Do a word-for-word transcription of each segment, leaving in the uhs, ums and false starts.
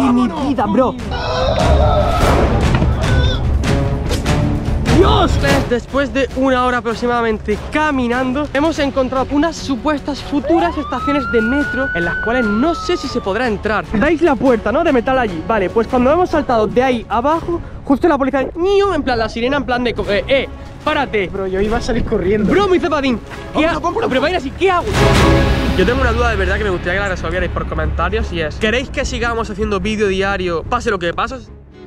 de mi vida, bro. ¡Dios! Después de una hora aproximadamente caminando, hemos encontrado unas supuestas futuras estaciones de metro en las cuales no sé si se podrá entrar. Dais la puerta, ¿no? De metal allí. Vale, pues cuando hemos saltado de ahí abajo, justo la policía, ¡niu! En plan, la sirena en plan de... Eh, eh párate. Bro, yo iba a salir corriendo. Bro, me dice Padín, ¿qué hago? Pero va a ir así, ¿qué hago? Yo tengo una duda de verdad que me gustaría que la resolvierais por comentarios y es: ¿queréis que sigamos haciendo vídeo diario, pase lo que pase?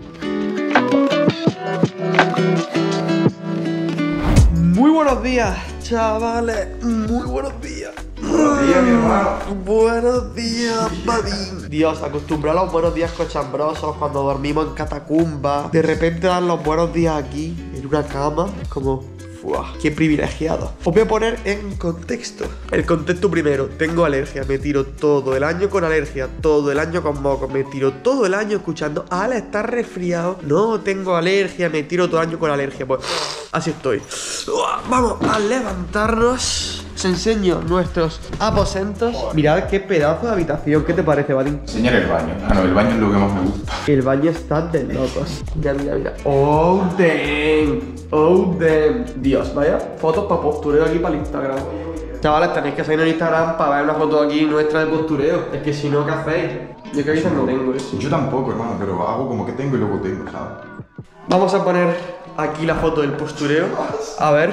Muy buenos días, chavales. Muy buenos días. Buenos días, mi hermano. Buenos días, Padín. Dios, acostumbrar a los buenos días cochambrosos cuando dormimos en catacumba. De repente dar los buenos días aquí, en una cama, es como... ¡Fua! ¡Qué privilegiado! Os voy a poner en contexto. El contexto primero: tengo alergia, me tiro todo el año con alergia, todo el año con moco, me tiro todo el año escuchando "Ale, estás resfriado". No, tengo alergia, me tiro todo el año con alergia. Pues así estoy. Vamos a levantarnos. Os enseño nuestros aposentos. Mirad qué pedazo de habitación. ¿Qué te parece, Vadim? Enseñar el baño. Ah, no, el baño es lo que más me gusta. El baño está de locos. Mira, mira, mira. Oh, damn. Oh, damn. Dios, vaya fotos para postureo aquí para el Instagram. Chavales, tenéis que seguir en Instagram para ver una foto aquí nuestra de postureo. Es que si no, ¿qué hacéis? Yo que avisas no tengo eso. Yo tampoco, hermano, pero hago como que tengo y luego tengo, ¿sabes? Vamos a poner aquí la foto del postureo. A ver.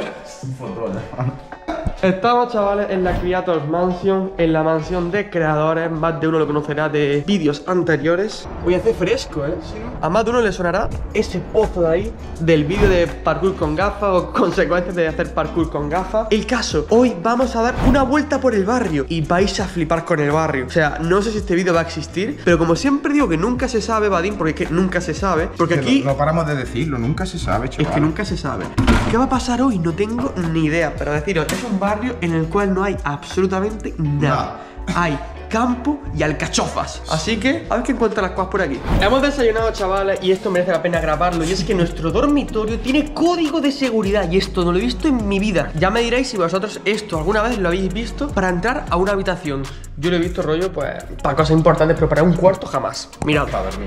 Estamos, chavales, en la Creators Mansion, en la mansión de creadores. Más de uno lo conocerá de vídeos anteriores. Hoy hace fresco, ¿eh? Sí. A más de uno le sonará ese pozo de ahí del vídeo de parkour con gafas o consecuencias de hacer parkour con gafas. El caso, hoy vamos a dar una vuelta por el barrio y vais a flipar con el barrio. O sea, no sé si este vídeo va a existir, pero como siempre digo que nunca se sabe, Vadim, porque es que nunca se sabe. Porque aquí... No, no paramos de decirlo, nunca se sabe, chaval. Es que nunca se sabe. ¿Qué va a pasar hoy? No tengo ni idea, pero deciros, es un barrio en el cual no hay absolutamente nada. No. Hay campo y alcachofas. Así que a ver qué encuentran las cosas por aquí. Hemos desayunado, chavales, y esto merece la pena grabarlo. Y es que nuestro dormitorio tiene código de seguridad, y esto no lo he visto en mi vida. Ya me diréis si vosotros esto alguna vez lo habéis visto para entrar a una habitación. Yo lo he visto, rollo, pues para cosas importantes, pero para un cuarto jamás. Mirad, para dormir.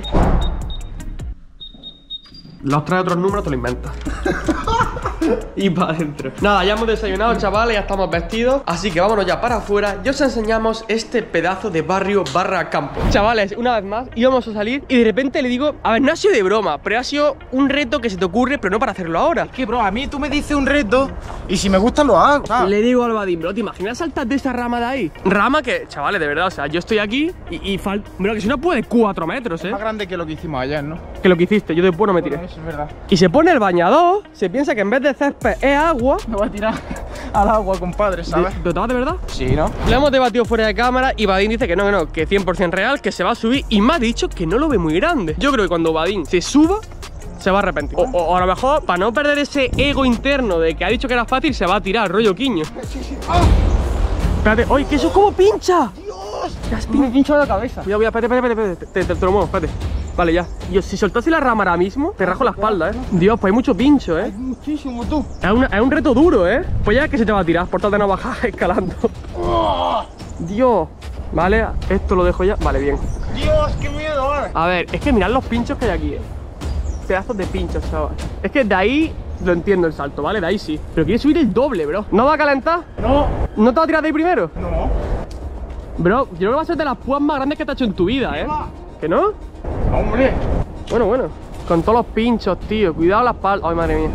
Los trae otros números, te lo inventas. Y para adentro. Nada, ya hemos desayunado, chavales, ya estamos vestidos. Así que vámonos ya para afuera y os enseñamos este pedazo de barrio barra campo. Chavales, una vez más íbamos a salir y de repente le digo, a ver, no ha sido de broma, pero ha sido un reto que se te ocurre, pero no para hacerlo ahora. Es que, bro, a mí tú me dices un reto y si me gusta lo hago, ¿sabes? Le digo al Vadim, bro, ¿te imaginas saltar de esa rama de ahí? Rama que, chavales, de verdad, o sea, yo estoy aquí y, y falta... Bro, que si no puede cuatro metros, ¿eh? Es más grande que lo que hicimos ayer, ¿no? Que lo que hiciste, yo después no me tiré. Bueno, eso es verdad. Y se pone el bañador, se piensa que en vez de césped es agua. Me voy a tirar al agua, compadre, ¿sabes? ¿Pero te vas de verdad? Sí, ¿no? Lo hemos debatido fuera de cámara y Vadim dice que no, que no, que cien por cien real, que se va a subir, y me ha dicho que no lo ve muy grande. Yo creo que cuando Vadim se suba, se va a arrepentir. O, o, o a lo mejor, para no perder ese ego interno de que ha dicho que era fácil, se va a tirar, rollo quiño. Sí, sí. ¡Ah! Espérate, ¡oye, que eso como pincha! ¡Dios! Te has pinchado la cabeza. Cuidado, cuidado, espérate, espérate, espérate, te, te, te lo muevo, espérate. Vale, ya. Yo, si soltase la rama ahora mismo, te rajo la espalda, ¿eh? Dios, pues hay mucho pincho, ¿eh? Hay muchísimo, tú. Es, una, es un reto duro, ¿eh? Pues ya que se te va a tirar por tal de no bajar escalando. Oh. Dios. Vale, esto lo dejo ya. Vale, bien. Dios, qué miedo, ¿eh? A ver, es que mirad los pinchos que hay aquí, ¿eh? Pedazos de pinchos, chaval. Es que de ahí lo entiendo el salto, ¿vale? De ahí sí. Pero quiere subir el doble, bro. ¿No va a calentar? No. ¿No te va a tirar de ahí primero? No. Bro, yo creo que va a ser de las púas más grandes que te ha hecho en tu vida, ¿eh? ¿Que no? Hombre. Bueno, bueno. Con todos los pinchos, tío. Cuidado la espalda. Ay, madre mía.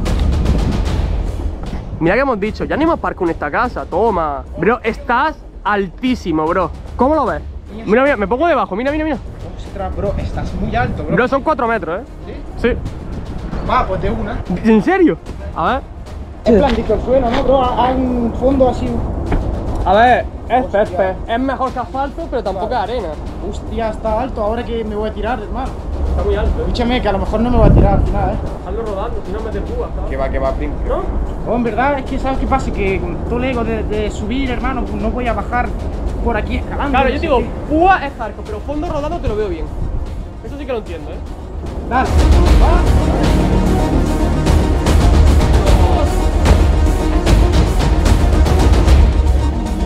Mira que hemos dicho, ya ni hemos parcado en esta casa. Toma. Bro, estás altísimo, bro. ¿Cómo lo ves? Mira, mira, me pongo debajo. Mira, mira, mira. Ostras, bro, estás muy alto, bro. Bro, son cuatro metros, ¿eh? ¿Sí? Sí. Va, pues de una. ¿En serio? A ver. Es blandito el suelo, ¿no, bro? Hay un fondo así. A ver, es césped. Es mejor que asfalto, pero tampoco es arena. Hostia, está alto. Ahora que me voy a tirar, hermano. Está muy alto. Escúchame, que a lo mejor no me voy a tirar al final, ¿eh? Hazlo rodando, si no metes púas, ¿sabes? Que va, que va, primo. ¿No? Oh, en verdad, es que ¿sabes qué pasa? Que con todo el ego de, de subir, hermano, pues no voy a bajar por aquí escalando. Claro, yo no digo, sé púa es hardcore, pero fondo rodando te lo veo bien. Eso sí que lo entiendo, ¿eh? qué. Dale. Va.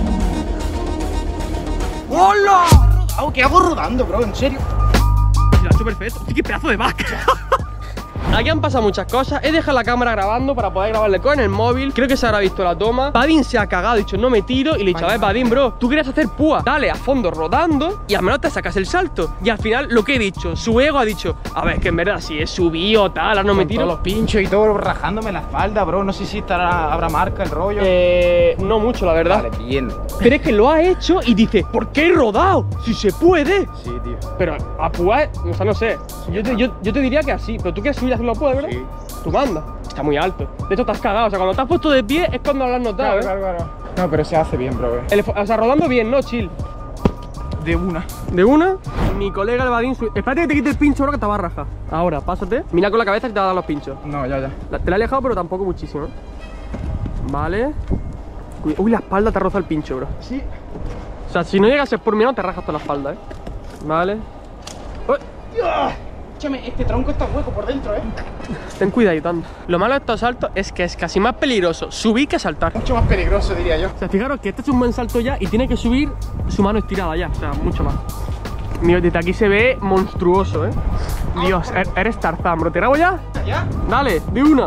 ¡Hola! ¿Qué hago rodando, bro? ¿En serio? Si la puesto perfecto. Hostia, qué pedazo de vaca. Aquí han pasado muchas cosas. He dejado la cámara grabando para poder grabarle con el móvil. Creo que se habrá visto la toma. Vadim se ha cagado, ha dicho no me tiro. Y le he dicho, a ver, Vadim, bro, tú querías hacer púa. Dale a fondo rodando y al menos te sacas el salto. Y al final, lo que he dicho, su ego ha dicho, a ver, que en verdad si es subido tal, ahora no me tiro. Todos los pinchos y todo rajándome la espalda, bro. No sé si estará, habrá marca el rollo. Eh, no mucho, la verdad. Vale, bien. Pero es que lo ha hecho y dice, ¿por qué he rodado? Si se puede. Sí, tío. Pero a púa, o sea, no sé. Yo te, yo, yo te diría que así. Pero tú quieres subir a hacer una púa, ¿verdad? Sí. Tú manda. Está muy alto. De hecho, te has cagado. O sea, cuando te has puesto de pie es cuando lo has notado, Claro, ¿eh? claro, claro. No, pero se hace bien, bro. Eh. El, o sea, rodando bien, ¿no? Chill. De una. De una, mi colega el Vadim sube. Espérate que te quite el pincho, bro, que te va a rajar. Ahora, pásate. Mira con la cabeza que te va a dar los pinchos. No, ya, ya. La- te la he alejado, pero tampoco muchísimo, ¿eh? Vale. Uy, uy, la espalda te roza el pincho, bro. Sí. O sea, si no llegas a ser por mí, no te rajas toda la espalda, ¿eh? Vale. Uy, Escúchame, este tronco está hueco por dentro, eh. ten cuidado, tanto. Lo malo de estos saltos es que es casi más peligroso subir que saltar. Mucho más peligroso, diría yo. O sea, fijaros que este es un buen salto ya y tiene que subir su mano estirada ya, o sea, mucho más. Mío, desde aquí se ve monstruoso, ¿eh? Dios, er- eres Tarzán, bro. ¿Te grabo ya? ¿Ya? Dale, de una.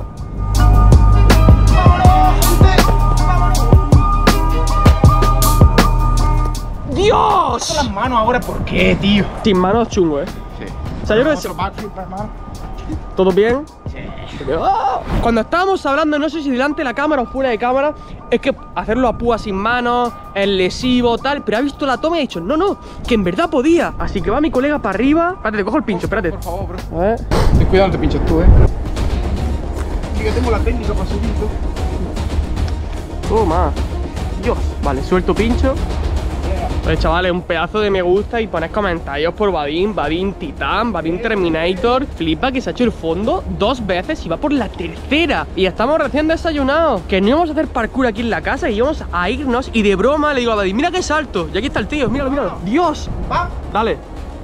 ¡Dios! Las manos ahora, ¿por qué, tío? Sin manos chungo, ¿eh? Sí. O sea, yo creo que Otro backflip, hermano. ¿todo bien? Sí. ¡Ah! Cuando estábamos hablando, no sé si delante de la cámara o fuera de cámara, es que hacerlo a púa sin manos es lesivo, tal, pero ha visto la toma y ha dicho, no, no, que en verdad podía. Así que va mi colega para arriba. Espérate, te cojo el pincho, espérate. Por favor, bro. A ver. Ten cuidado, no te pinches tú, eh. Sí, yo tengo la técnica para subir, tú. Toma. Dios. Vale, suelto pincho. Pues chavales, un pedazo de me gusta y ponéis comentarios por Vadim, Vadim Titán, Vadim Terminator. Flipa que se ha hecho el fondo dos veces y va por la tercera. Y estamos recién desayunados. Que no íbamos a hacer parkour aquí en la casa y íbamos a irnos. Y de broma le digo a Vadim, mira qué salto. Y aquí está el tío, míralo, míralo. Dios. Va. Dale.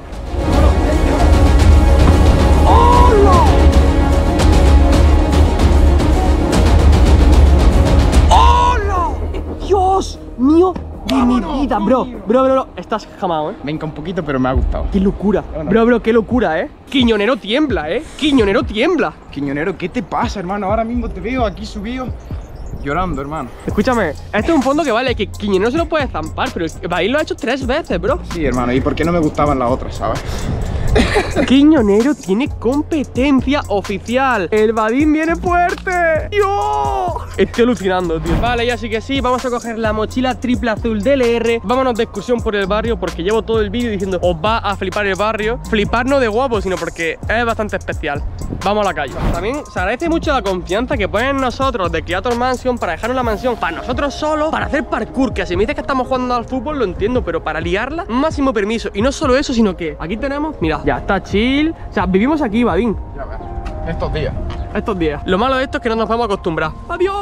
¡Hola! Dios mío de mi vida, bro. Bro, bro, bro. Estás jamado, ¿eh? Venga un poquito, pero me ha gustado. Qué locura. Bueno. Bro, bro, qué locura, ¿eh? Quiñonero tiembla, ¿eh? Quiñonero tiembla. Quiñonero, ¿qué te pasa, hermano? Ahora mismo te veo aquí subido llorando, hermano. Escúchame, este es un fondo que vale, que Quiñonero se lo puede zampar, pero Vadim lo ha hecho tres veces, bro. Sí, hermano, ¿y por qué no me gustaban las otras, sabes? Quiñonero tiene competencia oficial. El Vadim viene fuerte. ¡Yo! Estoy alucinando, tío. Vale, ya sí que sí. Vamos a coger la mochila triple azul del L R. Vámonos de excursión por el barrio porque llevo todo el vídeo diciendo os va a flipar el barrio. Flipar no de guapo, sino porque es bastante especial. Vamos a la calle. También se agradece mucho la confianza que ponen nosotros de Creator Mansion para dejarnos la mansión para nosotros solos, para hacer parkour. Que si me dices que estamos jugando al fútbol, lo entiendo, pero para liarla, máximo permiso. Y no solo eso, sino que aquí tenemos, mira, ya está chill. O sea, vivimos aquí, Vadim. Ya ves. Estos días. Estos días. Lo malo de esto es que no nos vamos a acostumbrar. ¡Adiós!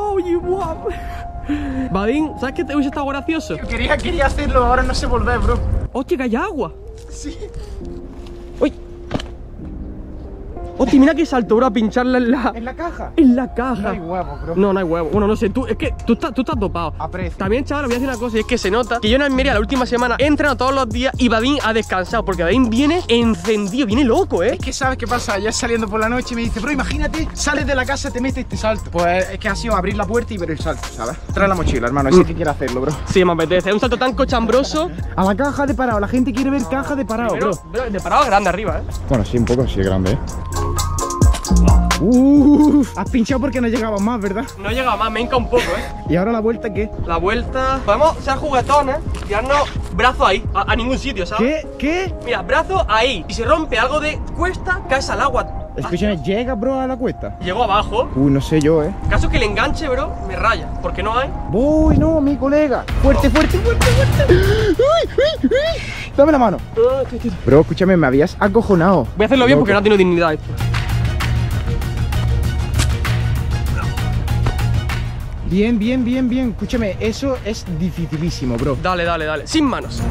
Vadim, ¿sabes qué te hubiese estado gracioso? Yo quería, quería hacerlo, ahora no sé volver, bro. ¡Hostia, que hay agua! Sí. ¡Uy! ¡Hostia, mira que salto, bro, a pincharla en la... ¿En la caja? en la caja! No hay huevos, bro. No, no hay huevo. Bueno, no sé, tú, es que tú estás, tú estás dopado. Aprecio. También, chaval, voy a decir una cosa, y es que se nota que yo en Almería la última semana he entrenado todos los días y Vadim ha descansado, porque Vadim viene encendido, viene loco, ¿eh? Es que sabes qué pasa, ya saliendo por la noche me dice, bro, imagínate, sales de la casa, te metes este salto. Pues es que ha sido abrir la puerta y ver el salto, ¿sabes? Trae la mochila, hermano, ese que quiere hacerlo, bro. Sí, me apetece. Es un salto tan cochambroso. A la caja de parado, la gente quiere ver caja de parado, Pero, bro. bro, de parado grande arriba, ¿eh? Bueno, sí, un poco así de grande, ¿eh? Uff, has pinchado porque no llegaba más, ¿verdad? No llega más, me hinca un poco, ¿eh? ¿Y ahora la vuelta qué? La vuelta... Podemos ser juguetones, tirarnos brazo ahí, a, a ningún sitio, ¿sabes? ¿Qué? ¿Qué? Mira, brazo ahí. Y si rompe algo de cuesta, caes al agua. Escúchame, ¿llega, bro, a la cuesta? Llegó abajo. Uy, no sé yo, ¿eh? Caso que le enganche, bro, me raya. Porque no hay. Voy, no, mi colega. Fuerte, fuerte, fuerte, fuerte. Uy, uy, uy. Dame la mano. Bro, escúchame, me habías acojonado. Voy a hacerlo bien Loco. porque no tiene dignidad esto. Bien, bien, bien, bien. Escúchame, eso es dificilísimo, bro. Dale, dale, dale. Sin manos.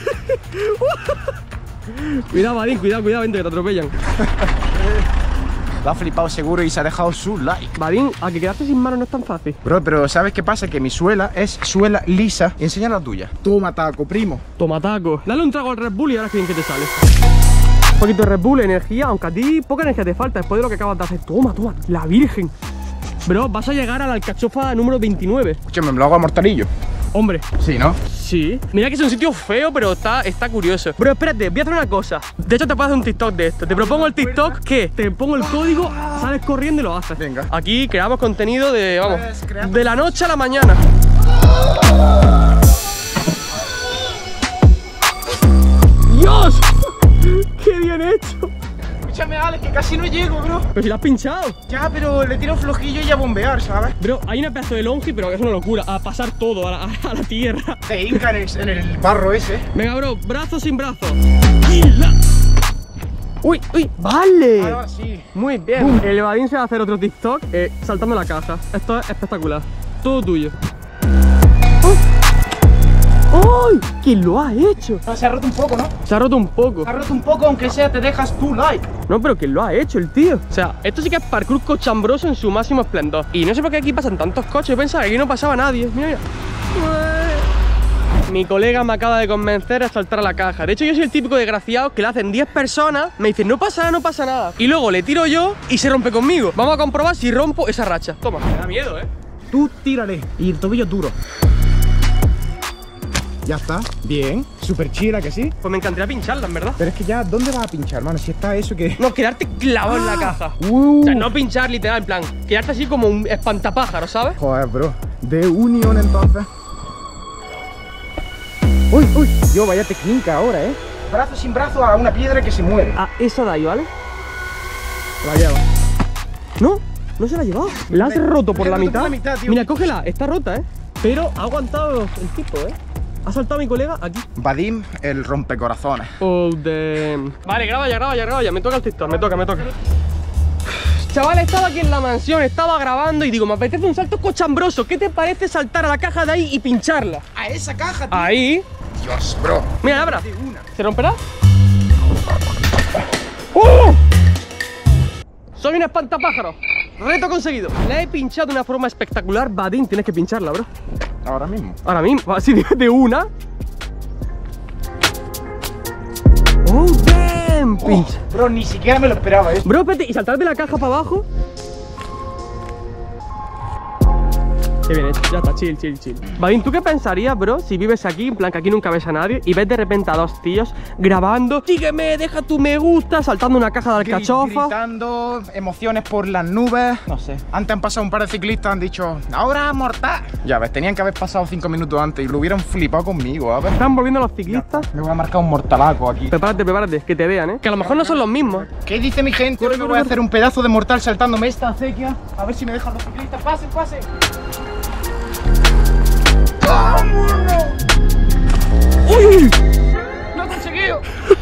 Cuidado, Vadim, cuidado, cuidado, vente que te atropellan. Lo ha flipado seguro y se ha dejado su like. Vadim, a que quedarte sin manos no es tan fácil. Bro, pero ¿sabes qué pasa? Que mi suela es suela lisa. Enseña la tuya. Toma, taco, primo. Toma taco. Dale un trago al Red Bull y ahora que bien que te sale. Un poquito de Red Bull, energía, aunque a ti poca energía te falta después de lo que acabas de hacer. Toma, toma, la virgen. Bro, vas a llegar a la alcachofa número veintinueve. Escúchame, me lo hago a mortalillo. Hombre. Sí, ¿no? Sí. Mira que es un sitio feo, pero está, está curioso. Bro, espérate, voy a hacer una cosa. De hecho, te puedo hacer un TikTok de esto. Te propongo el TikTok que te pongo el código, sales corriendo y lo haces. Venga. Aquí creamos contenido de, vamos, Pues, creamos. de la noche a la mañana. ¡Dios! ¡Qué bien hecho! Escúchame, Alex, que casi no llego, bro. Pero si lo has pinchado. Ya, pero le tiro flojillo y a bombear, ¿sabes? Bro, hay una pedazo de longi, pero es una locura. A pasar todo a la, a la tierra. Te hinca en el, en el barro ese. Venga, bro, brazo sin brazo. Uy, uy, vale. Ahora sí. Muy bien. El Vadim se va a hacer otro TikTok eh, saltando la caja. Esto es espectacular. Todo tuyo. ¡Ay! ¿Quién lo ha hecho? Se ha roto un poco, ¿no? Se ha roto un poco. Se ha roto un poco, aunque sea te dejas tu like. No, pero ¿quién lo ha hecho, el tío? O sea, esto sí que es parkour cochambroso en su máximo esplendor. Y no sé por qué aquí pasan tantos coches. Yo pensaba que aquí no pasaba nadie. Mira, mira. Mi colega me acaba de convencer a saltar a la caja. De hecho, yo soy el típico desgraciado que le hacen diez personas, me dicen, no pasa nada, no pasa nada. Y luego le tiro yo y se rompe conmigo. Vamos a comprobar si rompo esa racha. Toma, me da miedo, ¿eh? Tú tírale. Y el tobillo duro. Ya está. Bien. Súper chila, que sí. Pues me encantaría pincharla, en verdad. Pero es que ya, ¿dónde vas a pinchar, hermano? Si está eso que... No, quedarte clavado en la caja. Uh. O sea, no pinchar literal, en plan, quedarte así como un espantapájaro, ¿sabes? Joder, bro. De unión, entonces. Uy, uy. Yo, vaya técnica ahora, ¿eh? Brazo sin brazo a una piedra que se muere. Ah, esa de ahí, ¿vale? La lleva. No, no se la ha llevado. La has roto por Me he la roto mitad. por la mitad, tío. Mira, cógela, está rota, ¿eh? Pero ha aguantado el tipo, ¿eh? Ha saltado mi colega aquí. Vadim, el rompecorazones. Oh, damn. Vale, graba ya, graba ya, graba ya. Me toca el TikTok, me toca, me toca. Chaval, estaba aquí en la mansión, estaba grabando y digo, me apetece un salto cochambroso. ¿Qué te parece saltar a la caja de ahí y pincharla? A esa caja, tío. Ahí. Dios, bro. Mira, abra. De una. ¿Se romperá? ¡Oh! Soy un espantapájaro. Reto conseguido. La he pinchado de una forma espectacular. Vadim, tienes que pincharla, bro. Ahora mismo. Ahora mismo, así de, de una. Oh, damn. Pincha. Oh, bro, ni siquiera me lo esperaba, ¿eh? Bro, espérate, y saltar de la caja para abajo. Qué bien hecho, ya está, chill, chill, chill. Vadim, ¿tú qué pensarías, bro, si vives aquí, en plan que aquí nunca ves a nadie y ves de repente a dos tíos grabando, sígueme, deja tu me gusta, saltando una caja de alcachofa? Gritando, emociones por las nubes. No sé. Antes han pasado un par de ciclistas, han dicho, ahora mortal. Ya ves, tenían que haber pasado cinco minutos antes y lo hubieran flipado conmigo, a ver. Están volviendo los ciclistas. Me voy a marcar un mortalaco aquí. Prepárate, prepárate, que te vean, ¿eh? Que a lo mejor no son los mismos. ¿Qué dice mi gente? Yo me voy a hacer un pedazo de mortal saltándome esta acequia. A ver si me dejan los ciclistas. Pasen, pasen. ¡Uy! ¡Lo he conseguido!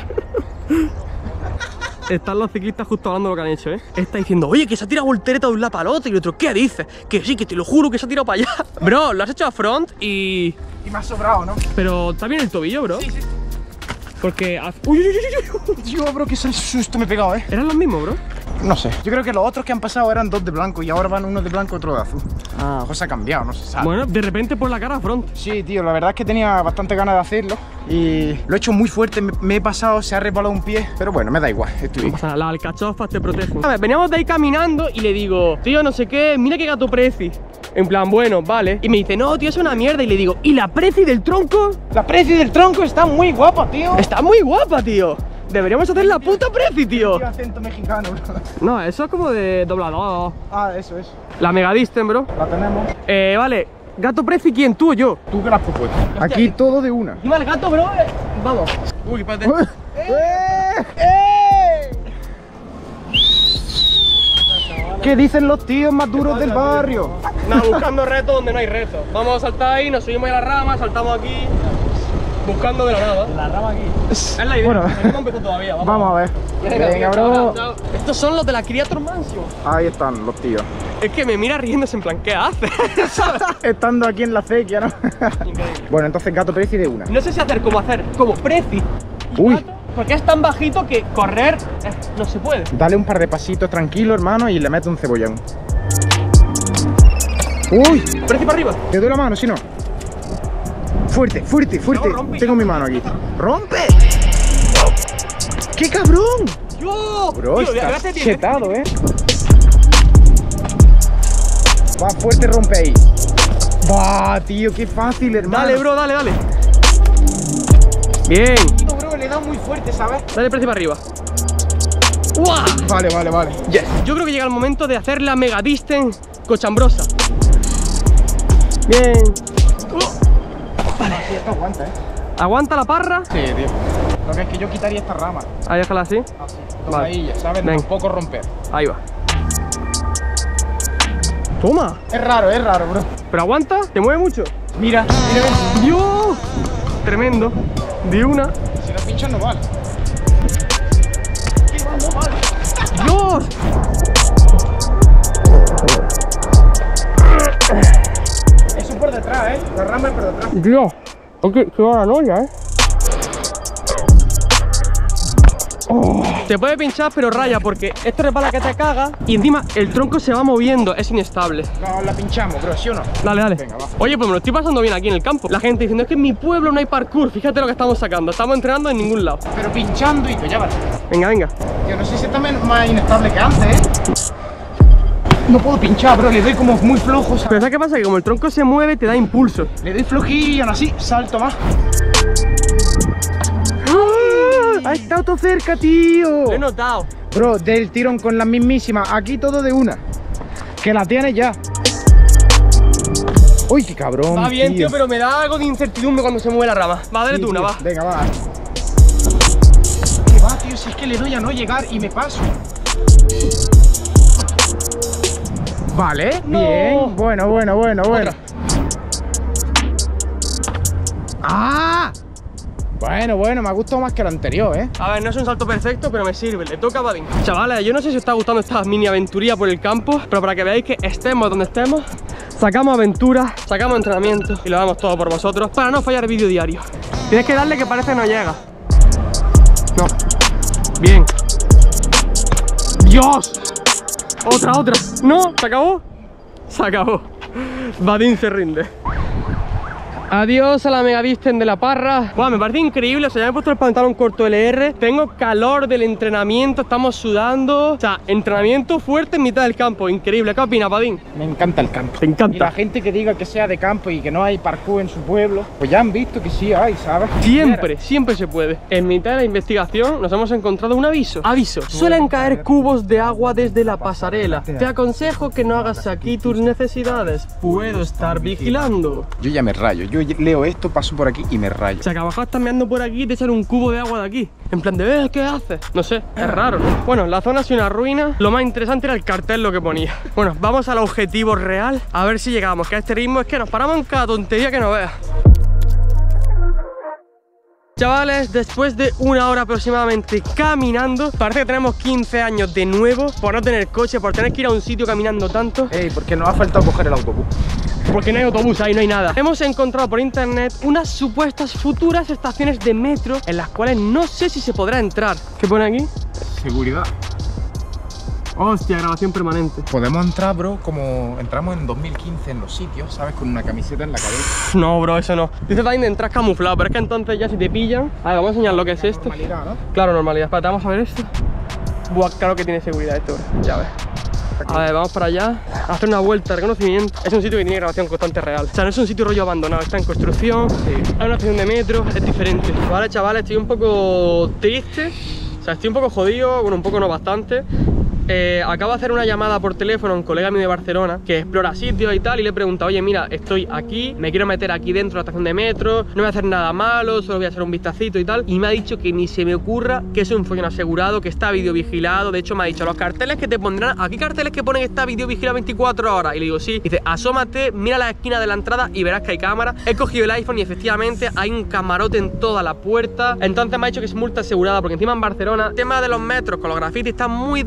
Están los ciclistas justo hablando de lo que han hecho, ¿eh? Está diciendo, oye, que se ha tirado voltereta de un lado para el otro. Y el otro, ¿qué dices? Que sí, que te lo juro que se ha tirado para allá. Bro, lo has hecho a front y... Y me ha sobrado, ¿no? Pero está bien el tobillo, bro. Sí, sí. Porque... Uy, uy, uy, uy, uy. Dios, bro, que susto me he pegado, ¿eh? ¿Eran los mismos, bro? No sé. Yo creo que los otros que han pasado eran dos de blanco y ahora van uno de blanco y otro de azul. Ah. La cosa ha cambiado, no se sabe. Bueno, de repente por la cara a front. Sí, tío, la verdad es que tenía bastante ganas de hacerlo y lo he hecho muy fuerte, me, me he pasado, se ha resbalado un pie, pero bueno, me da igual, estoy No bien. pasa nada, las alcachofas te protegen. A ver, veníamos de ahí caminando y le digo, tío, no sé qué, mira qué gato preci. En plan, bueno, vale. Y me dice, no, tío, es una mierda. Y le digo, ¿y la preci del tronco? La preci del tronco está muy guapa, tío. Está muy guapa, tío. Deberíamos hacer la puta preci, tío. Tío, acento mexicano, bro. No, eso es como de doblador. Ah, eso es. La Megadisten, bro. La tenemos. Eh, vale. ¿Gato preci quién? ¿Tú o yo? ¿Tú qué la has propuesto? Aquí todo de una. Encima el gato, bro. eh, Vamos. Uy, espérate. ¡Eh! ¡Eh! ¿Qué dicen los tíos más duros del barrio? Nada, buscando retos donde no hay retos. Vamos a saltar ahí, nos subimos a la rama, saltamos aquí. Buscando de la nada. La rama aquí. Es la idea. Bueno. No hemos empezado todavía. Vamos, Vamos a ver. Venga, Venga, chao, bro. chao. Estos son los de la Creator Mansion. Ahí están los tíos. Es que me mira riéndose en plan, ¿qué haces? ¿Sabes? Estando aquí en la acequia, ¿no? Increíble. Bueno, entonces gato preci de una. No sé si hacer como hacer, como preci. y Uy, gato. porque es tan bajito que correr eh, no se puede. Dale un par de pasitos tranquilo, hermano, y le meto un cebollón. Uy, Preci para arriba. te doy la mano, si no. Fuerte, fuerte, fuerte. No, rompe. Tengo mi mano aquí. ¡Rompe! ¡Qué cabrón! Yo, Bro, tío, estás gracias, tío. chetado, eh. Va, fuerte, rompe ahí. Va, tío, qué fácil, hermano. Dale, bro, dale, dale. Bien. No, bro, le he dado muy fuerte, ¿sabes? Dale Preci para arriba. ¡Uah! Vale, vale, vale. Yes. Yo creo que llega el momento de hacer la mega distance cochambrosa. Bien. Sí, esto aguanta, eh. Aguanta la parra. Sí, tío. Lo que es que yo quitaría esta rama. Ahí, déjala así. Así. Toma Vale. ahí, ya sabes, Ven. tampoco romper. Ahí va. Toma. Es raro, es raro, bro. Pero aguanta, te mueve mucho. Mira, mira, ven. Dios. Tremendo. De una. Si lo pinchas no vale. Dios. Eso es por detrás, eh. La rama es por detrás. Dios. Ok, qué paranoia, eh. Oh. Se puede pinchar pero raya porque esto resbala que te caga y encima el tronco se va moviendo, es inestable. No, la pinchamos, bro, ¿sí o no? Dale, dale. Venga, va. Oye, pues me lo estoy pasando bien aquí en el campo. La gente diciendo es que en mi pueblo no hay parkour. Fíjate lo que estamos sacando. Estamos entrenando en ningún lado. Pero pinchando y que ya vale. Venga, venga. Yo no sé si está men- más inestable que antes, eh. No puedo pinchar, bro, le doy como muy flojo, ¿sabes? Pero ¿sabes qué pasa? Que como el tronco se mueve, te da impulso. Le doy flojillo y aún así salto más. ¡Ah! Ha estado todo cerca, tío. Lo he notado. Bro, del tirón con la mismísima. Aquí todo de una. Que la tienes ya. Uy, qué cabrón. Va bien, tío, pero me da algo de incertidumbre cuando se mueve la rama. Va, dale Sí, tú una, tío. va. Venga, va. ¿Qué va, tío? Si es que le doy a no llegar y me paso. Vale, No. bien. Bueno, bueno, bueno, bueno. ¡Ah! Bueno, bueno, me ha gustado más que el anterior, ¿eh? A ver, no es un salto perfecto, pero me sirve, le toca a Badín. Chavales, yo no sé si os está gustando esta mini aventuría por el campo, pero para que veáis que estemos donde estemos, sacamos aventuras, sacamos entrenamiento y lo damos todo por vosotros para no fallar vídeo diario. Tienes que darle que parece que no llega. No. Bien. ¡Dios! Otra, otra. No, ¿se acabó? Se acabó. Badín se rinde. Adiós a la mega distance de la parra. Wow, me parece increíble, o sea, ya me he puesto el pantalón corto L R. Tengo calor del entrenamiento, estamos sudando. O sea, entrenamiento fuerte en mitad del campo. Increíble, ¿qué opinas, Badín? Me encanta el campo. Te encanta. Y la gente que diga que sea de campo y que no hay parkour en su pueblo, pues ya han visto que sí hay, ¿sabes? Siempre, siempre se puede. En mitad de la investigación nos hemos encontrado un aviso. Aviso. Suelen caer cubos de agua desde la pasarela. Te aconsejo que no hagas aquí tus necesidades. Puedo estar vigilando. Yo ya me rayo. Yo leo esto, paso por aquí y me rayo. O sea, que a lo mejor estás meando por aquí y te echan un cubo de agua de aquí. En plan de, eh, ¿qué haces? No sé, es raro, ¿no? Bueno, la zona ha sido una ruina. Lo más interesante era el cartel, lo que ponía. Bueno, vamos al objetivo real. A ver si llegamos, que a este ritmo es que nos paramos en cada tontería que no veas. Chavales, después de una hora aproximadamente caminando, parece que tenemos quince años de nuevo por no tener coche, por tener que ir a un sitio caminando tanto. Ey, porque nos ha faltado coger el autobús. Porque no hay autobús, ahí no hay nada. Hemos encontrado por internet unas supuestas futuras estaciones de metro en las cuales no sé si se podrá entrar. ¿Qué pone aquí? Seguridad. Hostia, grabación permanente. Podemos entrar, bro, como entramos en dos mil quince en los sitios, ¿sabes? Con una camiseta en la cabeza. No, bro, eso no. Dice también de entrar camuflado, pero es que entonces ya si te pillan. A ver, vamos a enseñar lo que es esto. Normalidad, ¿no? Claro, normalidad. Espérate, vamos a ver esto. Buah, claro que tiene seguridad esto, bro. Ya ves. A ver, vamos para allá a hacer una vuelta de reconocimiento. Es un sitio que tiene grabación constante real. O sea, no es un sitio rollo abandonado, está en construcción. Sí. Hay una estación de metro, es diferente. Vale, chavales, estoy un poco triste. O sea, estoy un poco jodido, bueno, un poco no bastante. Eh, acabo de hacer una llamada por teléfono a un colega mío de Barcelona que explora sitios y tal, y le he preguntado, oye, mira, estoy aquí, me quiero meter aquí dentro de la estación de metro, no voy a hacer nada malo, solo voy a hacer un vistacito y tal, y me ha dicho que ni se me ocurra, que es un follón asegurado, que está videovigilado. De hecho me ha dicho, los carteles que te pondrán, aquí carteles que ponen que está videovigilado veinticuatro horas, y le digo, sí. Dice, asómate, mira la esquina de la entrada y verás que hay cámara. He cogido el iPhone y efectivamente hay un camarote en toda la puerta. Entonces me ha dicho que es multa asegurada, porque encima en Barcelona el tema de los metros con los grafitis está muy delicado.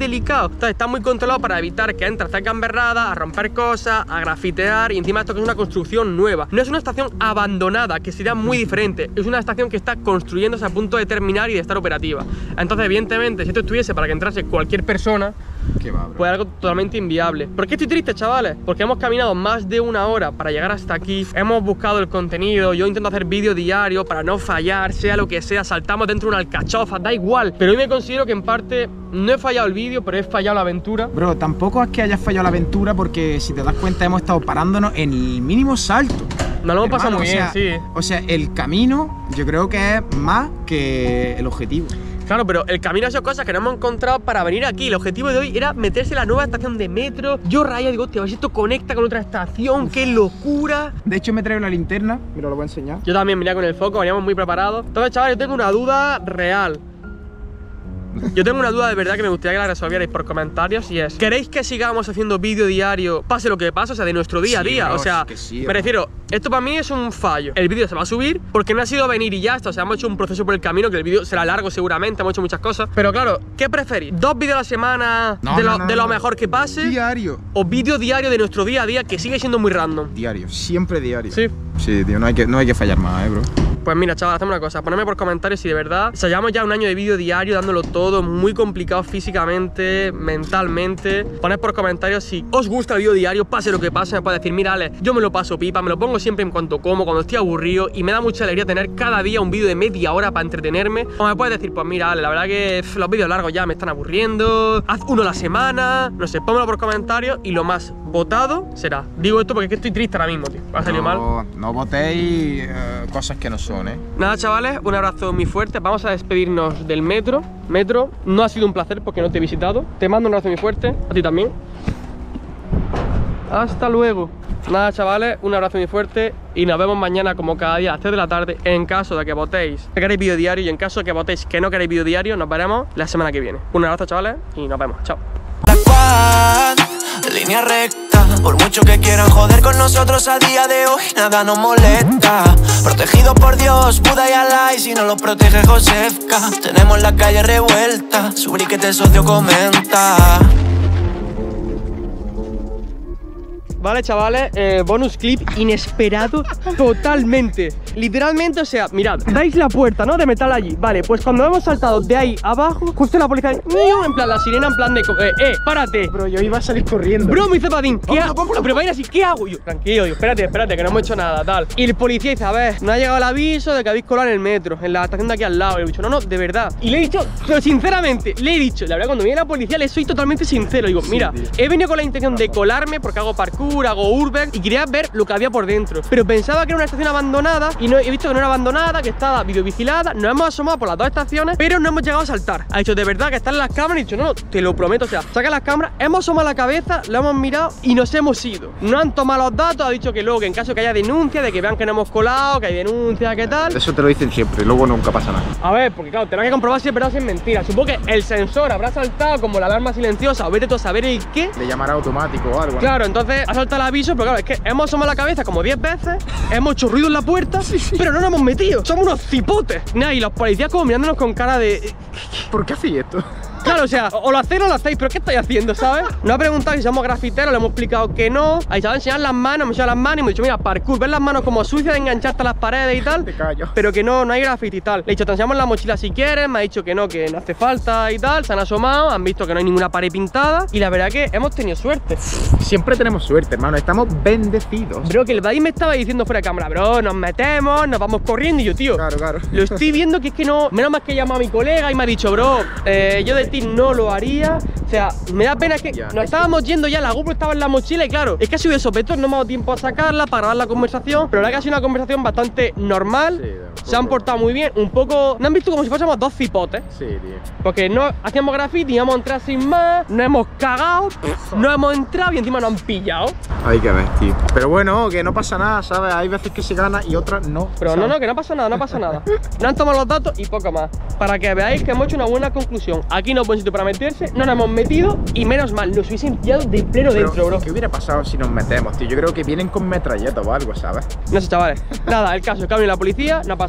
Entonces está muy controlado para evitar que entre a hacer gamberradas, a romper cosas, a grafitear. Y encima esto que es una construcción nueva. No es una estación abandonada, que sería muy diferente. Es una estación que está construyéndose a punto de terminar y de estar operativa. Entonces, evidentemente, si esto estuviese para que entrase cualquier persona, ¿Qué va, bro? pues algo totalmente inviable. ¿Por qué estoy triste, chavales? Porque hemos caminado más de una hora para llegar hasta aquí. Hemos buscado el contenido. Yo intento hacer vídeo diario para no fallar, sea lo que sea. Saltamos dentro de una alcachofa, da igual. Pero hoy me considero que en parte no he fallado el vídeo, pero he fallado la aventura. Bro, tampoco es que hayas fallado la aventura, porque si te das cuenta hemos estado parándonos en el mínimo salto. Nos lo hemos pasado muy o bien, sea, sí. O sea, el camino yo creo que es más que el objetivo. Claro, pero el camino ha sido cosas que no hemos encontrado para venir aquí. El objetivo de hoy era meterse en la nueva estación de metro. Yo raya, digo, tío, a ver si esto conecta con otra estación. ¡Qué locura! De hecho me traigo la linterna, mira, lo voy a enseñar. Yo también venía con el foco, veníamos muy preparados. Entonces, chavales, yo tengo una duda real. Yo tengo una duda de verdad que me gustaría que la resolvierais por comentarios, y es: ¿queréis que sigamos haciendo vídeo diario, pase lo que pase? O sea, de nuestro día a Sí, día. bro, O sea, sí que sí, me bro. refiero, esto para mí es un fallo. El vídeo se va a subir porque no ha sido venir y ya está. O sea, hemos hecho un proceso por el camino, que el vídeo será largo seguramente, hemos hecho muchas cosas. Pero claro, ¿qué preferís? ¿Dos vídeos a la semana No, de, no, lo, no, de no, lo no. mejor que pase? Diario. ¿O vídeo diario de nuestro día a día, que sigue siendo muy random? Diario, siempre diario. Sí. Sí, tío, no hay que, no hay que fallar más, eh, bro. Pues mira, chaval, hacemos una cosa, ponedme por comentarios si de verdad, o sea, llevamos ya un año de vídeo diario dándolo todo, muy complicado físicamente, mentalmente. Poned por comentarios si os gusta el vídeo diario, pase lo que pase. Me podéis decir: mira, Ale, yo me lo paso pipa, me lo pongo siempre en cuanto como, cuando estoy aburrido, y me da mucha alegría tener cada día un vídeo de media hora para entretenerme. O me puedes decir: pues mira, Ale, la verdad que pff, los vídeos largos ya me están aburriendo, haz uno a la semana, no sé, pónmelo por comentarios. Y lo más votado será, digo esto porque es que estoy triste ahora mismo, tío, ha salido mal. No, no votéis eh, cosas que no son, eh. Nada, chavales, un abrazo muy fuerte. Vamos a despedirnos del metro. Metro, no ha sido un placer porque no te he visitado. Te mando un abrazo muy fuerte, a ti también. Hasta luego. Nada, chavales, un abrazo muy fuerte y nos vemos mañana como cada día a las tres de la tarde. En caso de que votéis que queréis vídeo diario, y en caso de que votéis que no queréis vídeo diario, nos veremos la semana que viene. Un abrazo, chavales, y nos vemos. Chao. La quad, línea recta. Por mucho que quieran joder con nosotros a día de hoy, nada nos molesta. Protegido por Dios, Buda y Alá, y si no los protege Josefka. Tenemos la calle revuelta, su briquete socio comenta. Vale, chavales, eh, bonus clip inesperado totalmente. Literalmente, o sea, mirad, dais la puerta, ¿no? De metal allí. Vale, pues cuando hemos saltado de ahí abajo, justo la policía, ¡niu! En plan, la sirena en plan de, eh, eh, párate. Bro, yo iba a salir corriendo. Bro, me dice Padín, ¿qué Vámonos, hago? vámonos. Pero va a ir así, ¿qué hago? Y yo, tranquilo, yo, espérate, espérate, que no hemos hecho nada, tal. Y el policía dice: a ver, no ha llegado el aviso de que habéis colado en el metro, en la estación de aquí al lado. Y le he dicho: no, no, de verdad. Y le he dicho, pero sinceramente, le he dicho, la verdad, cuando viene la policía le soy totalmente sincero. Digo: mira, he venido con la intención de colarme porque hago parkour, hago urbex y quería ver lo que había por dentro. Pero pensaba que era una estación abandonada y no he visto que no era abandonada, que estaba videovigilada. Nos hemos asomado por las dos estaciones, pero no hemos llegado a saltar. Ha dicho: de verdad que están las cámaras. Y he dicho: no, no, te lo prometo. O sea, saca las cámaras, hemos asomado la cabeza, lo hemos mirado y nos hemos ido. No han tomado los datos, ha dicho que luego, que en caso que haya denuncia, de que vean que no hemos colado, que hay denuncia, que tal. Eso te lo dicen siempre, luego nunca pasa nada. A ver, porque claro, tenemos que comprobar si es verdad o si es mentira. Supongo que el sensor habrá saltado como la alarma silenciosa, o vete tú a saber el qué. Le llamará automático o algo, ¿no? Claro, entonces ha saltado el aviso, pero claro, es que hemos asomado la cabeza como diez veces, hemos hecho ruido en la puerta, pero no nos hemos metido. Somos unos cipotes. Nah, y los policías como mirándonos con cara de... ¿Por qué hacéis esto? Claro, o sea, o lo hacéis o no lo hacéis, pero ¿qué estáis haciendo, sabes? Nos ha preguntado si somos grafiteros, le hemos explicado que no. Ahí se va a enseñar las manos, me enseñado las manos y me ha dicho: mira, parkour, ves las manos como sucias de engancharte a las paredes y tal. Te callo. Pero que no, no hay graffiti y tal. Le he dicho: te enseñamos la mochila si quieres. Me ha dicho que no, que no hace falta y tal. Se han asomado, han visto que no hay ninguna pared pintada. Y la verdad que hemos tenido suerte. Siempre tenemos suerte, hermano, estamos bendecidos. Bro, que el Badí me estaba diciendo fuera de cámara: bro, nos metemos, nos vamos corriendo. Y yo, tío, Claro, claro. lo estoy viendo que es que no. Menos mal que llama a mi colega y me ha dicho: bro, eh, yo de ti no lo haría. O sea, me da pena que Ya, nos estábamos yendo ya, la GoPro estaba en la mochila y claro, es que ha sido de sopetón, no me ha dado tiempo a sacarla para grabar la conversación, pero la verdad que ha sido una conversación bastante normal. Sí, de Se han poco. portado muy bien, un poco. No han visto como si fuésemos dos cipotes. Sí, tío. Porque no hacíamos graffiti, íbamos a entrar sin más, no hemos cagado, no hemos entrado y encima nos han pillado. Hay que ver, tío. Pero bueno, que no pasa nada, ¿sabes? Hay veces que se gana y otras no. Pero no, ¿sabes? no, que no pasa nada, no pasa nada. No han tomado los datos y poco más. Para que veáis que hemos hecho una buena conclusión. Aquí no es buen sitio para meterse, no nos hemos metido y menos mal, nos hubiesen pillado de pleno Pero, dentro, bro. ¿qué hubiera pasado si nos metemos, tío? Yo creo que vienen con metralleta o algo, ¿sabes? No sé, chavales. Nada, el caso, el cambio de la policía, no ha pasado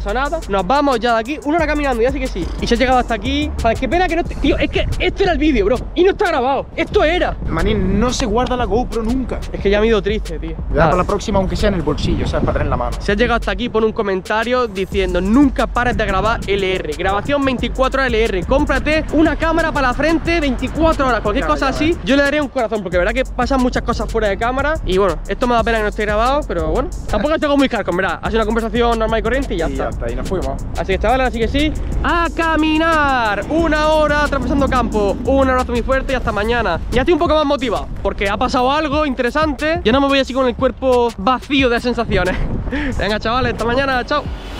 pasa nada. Nos vamos ya de aquí, una hora caminando, ya sí que sí. Y se ha llegado hasta aquí. Joder, qué pena que no... Tío, es que este era el vídeo, bro. Y no está grabado. Esto era. Manín, no se guarda la GoPro nunca. Es que ya me he ido triste, tío. Ya para la próxima, aunque sea en el bolsillo, ¿sabes? Para tener en la mano. Si has llegado hasta aquí, pon un comentario diciendo nunca pares de grabar L R. Grabación veinticuatro horas L R. Cómprate una cámara para la frente veinticuatro horas. Cualquier Ya, cosa ya, así, yo le daré un corazón. Porque verdad que pasan muchas cosas fuera de cámara. Y bueno, esto me da pena que no esté grabado. Pero bueno, tampoco es algo muy caro, verdad. Ha sido una conversación normal y corriente y ya Y está. ya está, y nos fuimos. Así que chavales, así que sí, a caminar. Una hora atravesando campo. Un abrazo muy fuerte y hasta mañana. Ya estoy un poco más motivado porque ha pasado algo interesante. Ya no me voy así con el cuerpo vacío de sensaciones. Venga chavales, hasta mañana, chao.